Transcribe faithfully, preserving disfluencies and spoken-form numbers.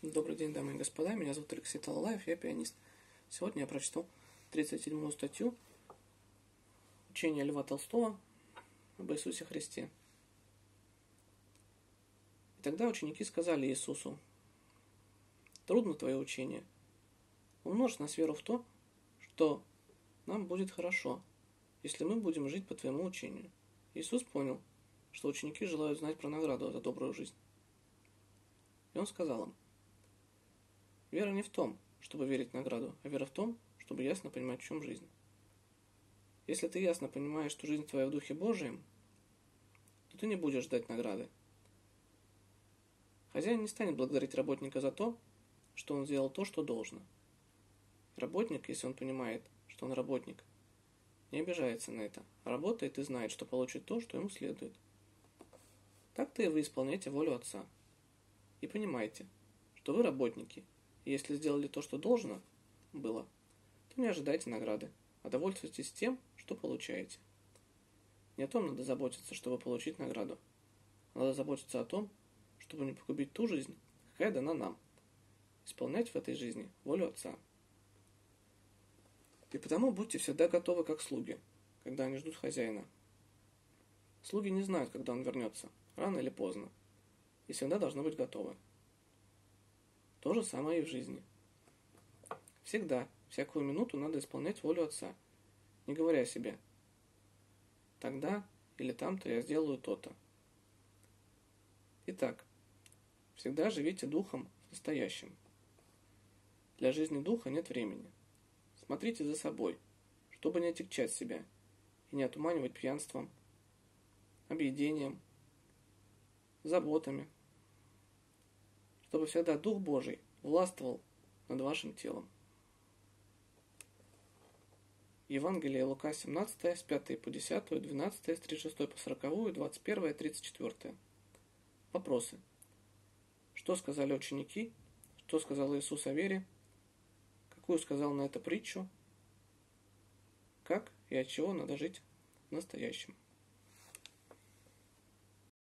Добрый день, дамы и господа, меня зовут Алексей Талалаев, я пианист. Сегодня я прочту тридцать седьмую статью учения Льва Толстого об Иисусе Христе. И тогда ученики сказали Иисусу: «Трудно твое учение, умножь нас веру в то, что нам будет хорошо, если мы будем жить по твоему учению». Иисус понял, что ученики желают знать про награду за добрую жизнь. И Он сказал им: «Вера не в том, чтобы верить в награду, а вера в том, чтобы ясно понимать, в чем жизнь. Если ты ясно понимаешь, что жизнь твоя в Духе Божием, то ты не будешь ждать награды. Хозяин не станет благодарить работника за то, что он сделал то, что должно. Работник, если он понимает, что он работник, не обижается на это, а работает и знает, что получит то, что ему следует. Так-то и вы исполняете волю Отца. И понимаете, что вы работники, и если сделали то, что должно было, то не ожидайте награды, а довольствуйтесь тем, что получаете. Не о том надо заботиться, чтобы получить награду. Надо заботиться о том, чтобы не погубить ту жизнь, какая дана нам. Исполнять в этой жизни волю Отца. И потому будьте всегда готовы, как слуги, когда они ждут хозяина. Слуги не знают, когда он вернется, рано или поздно, и всегда должны быть готовы. То же самое и в жизни. Всегда, всякую минуту надо исполнять волю Отца, не говоря себе: тогда или там-то я сделаю то-то. Итак, всегда живите духом в настоящем. Для жизни духа нет времени. Смотрите за собой, чтобы не отягчать себя и не отуманивать пьянством, объедением, заботами, чтобы всегда Дух Божий властвовал над вашим телом. Евангелие Лука семнадцать, с пятой по десятую, двенадцать, с тридцать шестой по сороковую, двадцать один, тридцать четыре. Вопросы. Что сказали ученики? Что сказал Иисус о вере? Какую сказал на это притчу? Как и от чего надо жить в настоящем?